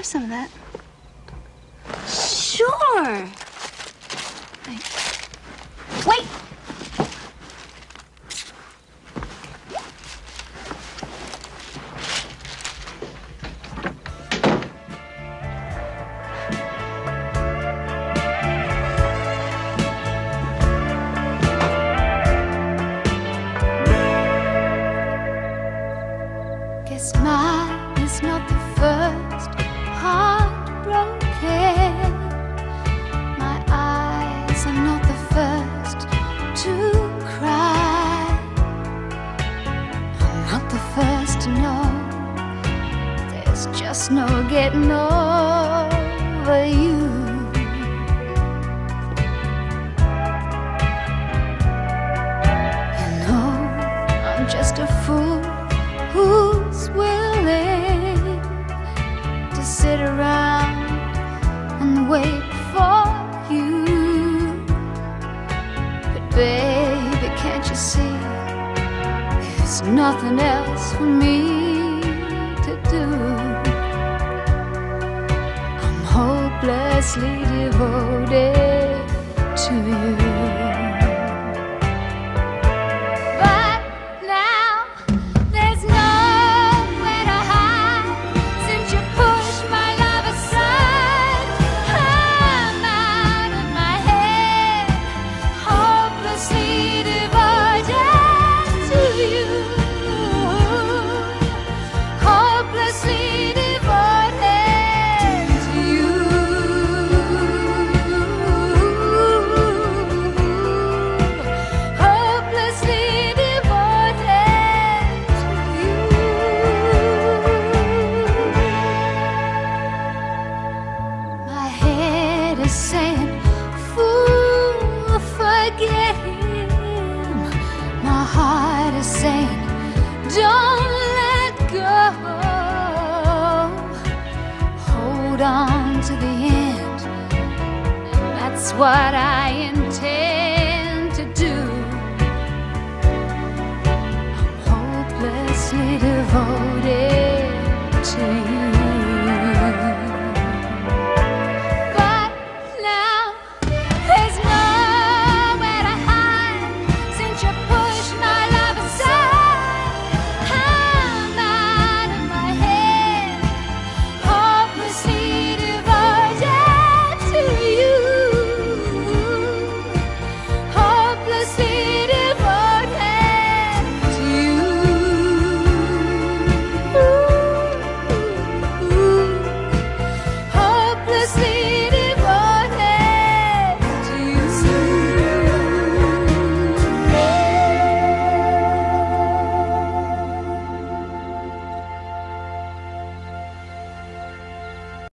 have some of that? Sure. Wait. Guess mine is not the first heartbroken. My eyes are not the first to cry. I'm not the first to know there's just no getting over you. You know, I'm just a fool who's willing to sit around and wait for you. But baby, can't you see there's nothing else for me to do? I'm hopelessly devoted to you. Saying, fool, forget him. My heart is saying, don't let go. Hold on to the end, and that's what I intend to do. I'm hopelessly devoted to you.